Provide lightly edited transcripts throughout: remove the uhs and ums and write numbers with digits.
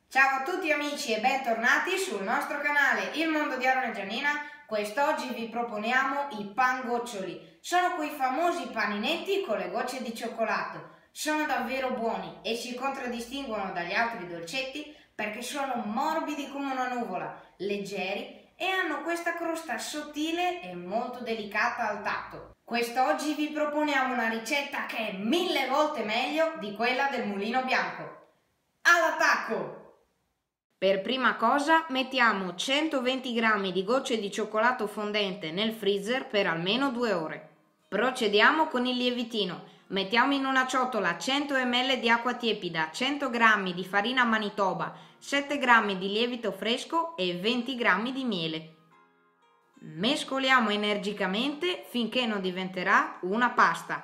Ciao a tutti amici e bentornati sul nostro canale Il Mondo di Aaron e Giannina. Quest'oggi vi proponiamo i pangoccioli. Sono quei famosi paninetti con le gocce di cioccolato. Sono davvero buoni e si contraddistinguono dagli altri dolcetti perché sono morbidi come una nuvola, leggeri e hanno questa crosta sottile e molto delicata al tatto. Quest'oggi vi proponiamo una ricetta che è 1000 volte meglio di quella del mulino bianco. All'attacco! Per prima cosa mettiamo 120 g di gocce di cioccolato fondente nel freezer per almeno 2 ore. Procediamo con il lievitino. Mettiamo in una ciotola 100 ml di acqua tiepida, 100 g di farina Manitoba, 7 g di lievito fresco e 20 g di miele. Mescoliamo energicamente finché non diventerà una pasta.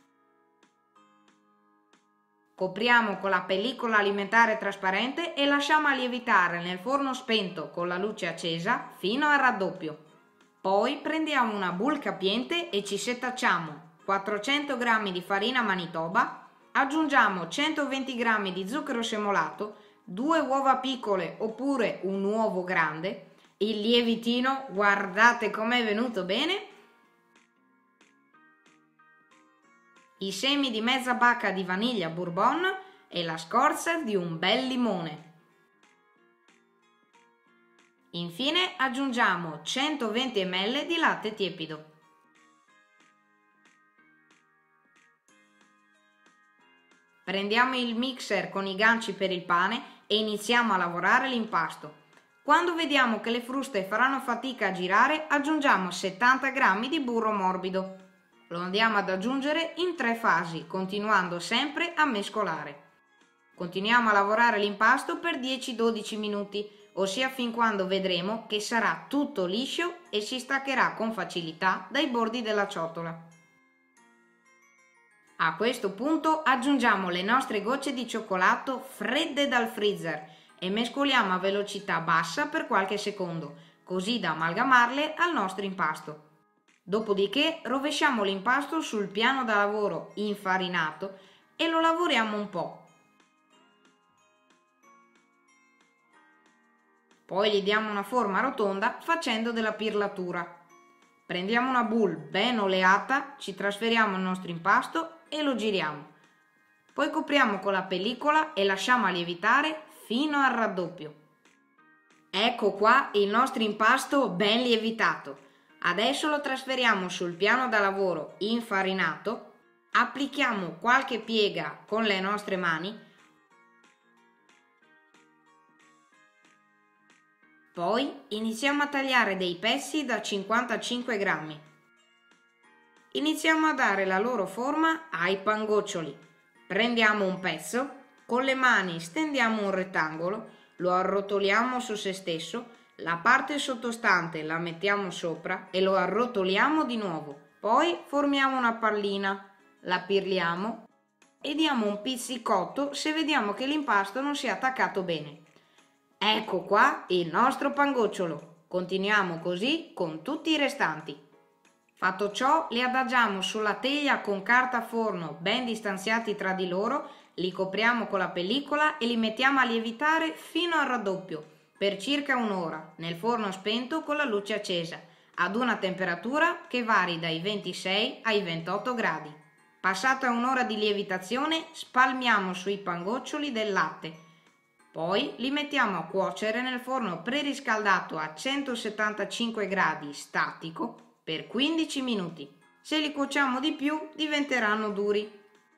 Copriamo con la pellicola alimentare trasparente e lasciamo lievitare nel forno spento con la luce accesa fino al raddoppio. Poi prendiamo una bowl capiente e ci setacciamo 400 g di farina Manitoba, aggiungiamo 120 g di zucchero semolato, 2 uova piccole oppure un uovo grande, il lievitino, guardate com'è venuto bene, i semi di mezza bacca di vaniglia bourbon e la scorza di un bel limone. Infine aggiungiamo 120 ml di latte tiepido. Prendiamo il mixer con i ganci per il pane e iniziamo a lavorare l'impasto. Quando vediamo che le fruste faranno fatica a girare, aggiungiamo 70 g di burro morbido. Lo andiamo ad aggiungere in 3 fasi, continuando sempre a mescolare. Continuiamo a lavorare l'impasto per 10-12 minuti, ossia fin quando vedremo che sarà tutto liscio e si staccherà con facilità dai bordi della ciotola. A questo punto aggiungiamo le nostre gocce di cioccolato fredde dal freezer e mescoliamo a velocità bassa per qualche secondo, così da amalgamarle al nostro impasto. Dopodiché rovesciamo l'impasto sul piano da lavoro infarinato e lo lavoriamo un po'. Poi gli diamo una forma rotonda facendo della pirlatura. Prendiamo una bowl ben oleata, ci trasferiamo il nostro impasto e lo giriamo. Poi copriamo con la pellicola e lasciamo lievitare fino al raddoppio. Ecco qua il nostro impasto ben lievitato. Adesso lo trasferiamo sul piano da lavoro infarinato, applichiamo qualche piega con le nostre mani, poi iniziamo a tagliare dei pezzi da 55 grammi. Iniziamo a dare la loro forma ai pangoccioli. Prendiamo un pezzo, con le mani stendiamo un rettangolo, lo arrotoliamo su se stesso, la parte sottostante la mettiamo sopra e lo arrotoliamo di nuovo. Poi formiamo una pallina, la pirliamo e diamo un pizzicotto se vediamo che l'impasto non si è attaccato bene. Ecco qua il nostro pangocciolo. Continuiamo così con tutti i restanti. Fatto ciò, li adagiamo sulla teglia con carta forno ben distanziati tra di loro, li copriamo con la pellicola e li mettiamo a lievitare fino al raddoppio per circa un'ora nel forno spento con la luce accesa, ad una temperatura che vari dai 26 ai 28 gradi. Passata un'ora di lievitazione, spalmiamo sui pangoccioli del latte. Poi li mettiamo a cuocere nel forno preriscaldato a 175 gradi statico per 15 minuti. Se li cuociamo di più, diventeranno duri.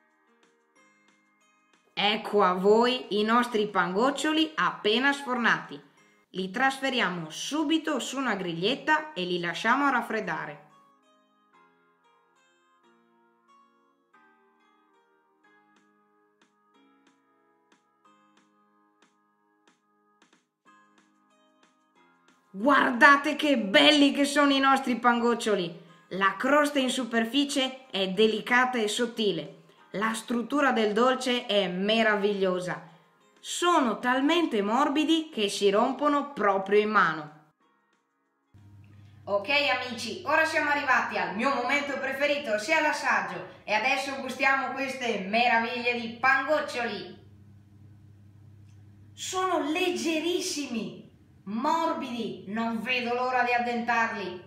Ecco a voi i nostri pangoccioli appena sfornati. Li trasferiamo subito su una griglietta e li lasciamo raffreddare. Guardate che belli che sono i nostri pangoccioli! La crosta in superficie è delicata e sottile. La struttura del dolce è meravigliosa. Sono talmente morbidi che si rompono proprio in mano. Ok amici, ora siamo arrivati al mio momento preferito, ossia l'assaggio, e adesso gustiamo queste meraviglie di pangoccioli. Sono leggerissimi, morbidi, non vedo l'ora di addentarli.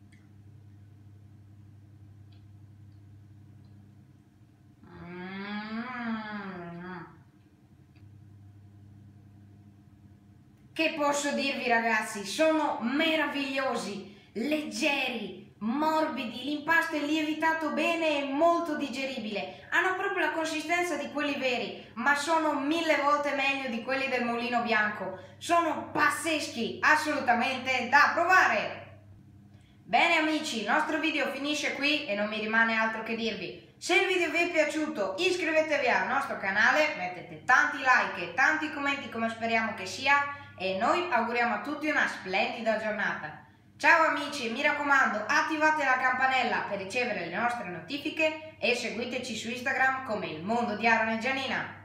Che posso dirvi ragazzi, sono meravigliosi, leggeri, morbidi, l'impasto è lievitato bene e molto digeribile, hanno proprio la consistenza di quelli veri, ma sono 1000 volte meglio di quelli del Mulino Bianco, sono pazzeschi, assolutamente da provare! Bene amici, il nostro video finisce qui e non mi rimane altro che dirvi. Se il video vi è piaciuto iscrivetevi al nostro canale, mettete tanti like e tanti commenti come speriamo che sia e noi auguriamo a tutti una splendida giornata. Ciao amici, mi raccomando attivate la campanella per ricevere le nostre notifiche e seguiteci su Instagram come Il Mondo di Aaron e Gianina.